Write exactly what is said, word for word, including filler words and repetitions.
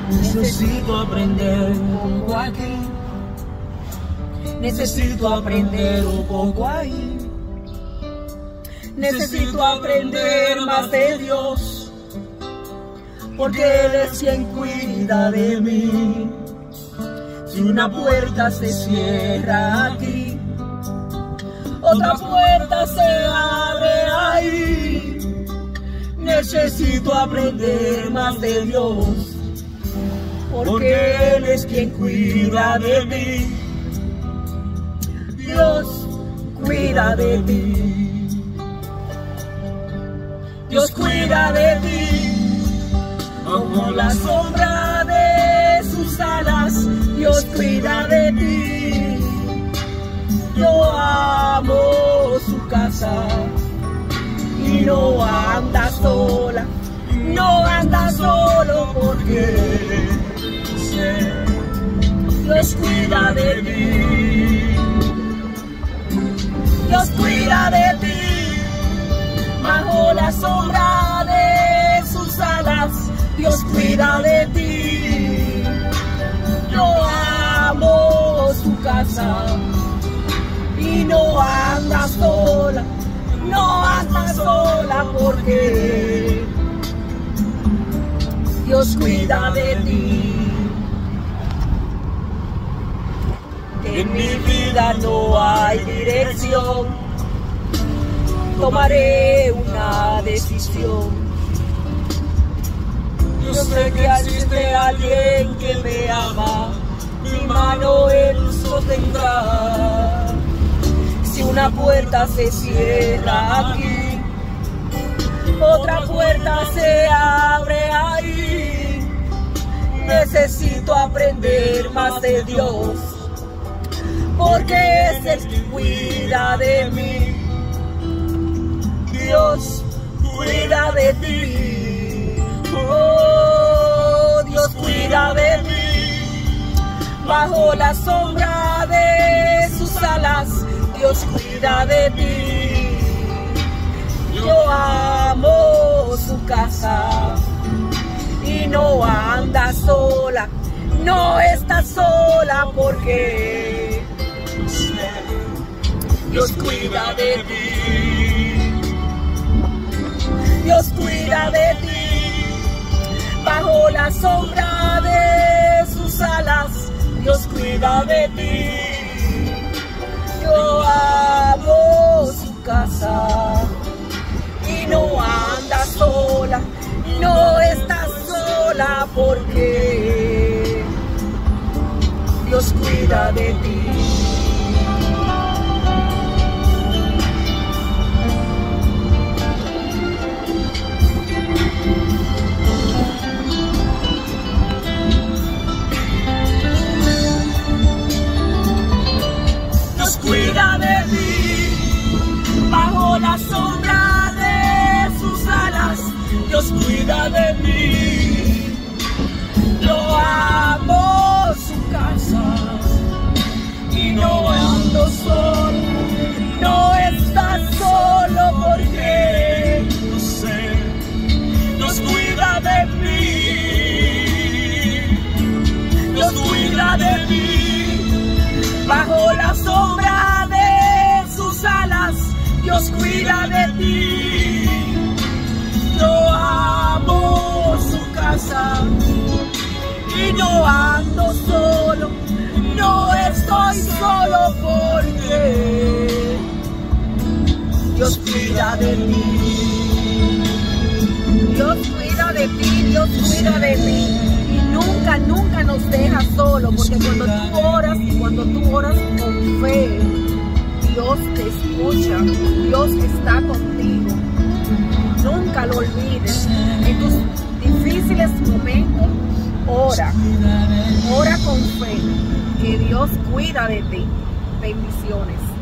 Necesito aprender un poco aquí. Necesito aprender un poco ahí. Necesito aprender más de Dios, porque Él es quien cuida de mí. Si una puerta se cierra aquí, otra puerta se abre ahí. Necesito aprender más de Dios, porque Él es quien cuida de mí. Dios cuida de ti. Dios cuida de ti. Bajo la sombra de sus alas, Dios cuida de ti. Yo amo su casa y no anda sola, no anda solo, porque sé, Dios cuida de ti. Dios cuida de ti. Bajo la sombra de sus alas, Dios cuida de ti. Yo amo su casa y no anda sola, no anda sola, porque Dios cuida de ti. En mi vida no hay dirección, tomaré una decisión. Yo sé que existe alguien que me ama, mi mano Él sostendrá. Si una puerta se cierra aquí, otra puerta se abre ahí. Necesito aprender más de Dios, porque es el que cuida de mí. Dios cuida de ti. Oh, Dios cuida de ti. Bajo la sombra de sus alas, Dios cuida de ti. Yo amo su casa y no anda sola, no está sola, porque Dios cuida de ti. Dios cuida de ti. Bajo la sombra de sus alas, Dios cuida de ti. Yo amo su casa y no anda sola, no está sola, porque Dios cuida de ti. Cuida de mí, bajo la sombra de sus alas, Dios cuida de mí. Yo amo su casa y no ando solo, no está solo, porque yo sé, Dios cuida de mí. Dios cuida de mí, bajo la sombra de sus alas, Dios cuida de ti. Yo amo su casa y no ando solo, no estoy solo, porque Dios cuida de ti. Dios cuida de ti, Dios cuida de ti. Y nunca, nunca nos deja solo, porque cuando tú oras, cuando tú oras con fe, Dios te escucha, Dios está contigo. Nunca lo olvides. En tus difíciles momentos, ora, ora con fe, que Dios cuida de ti. Bendiciones.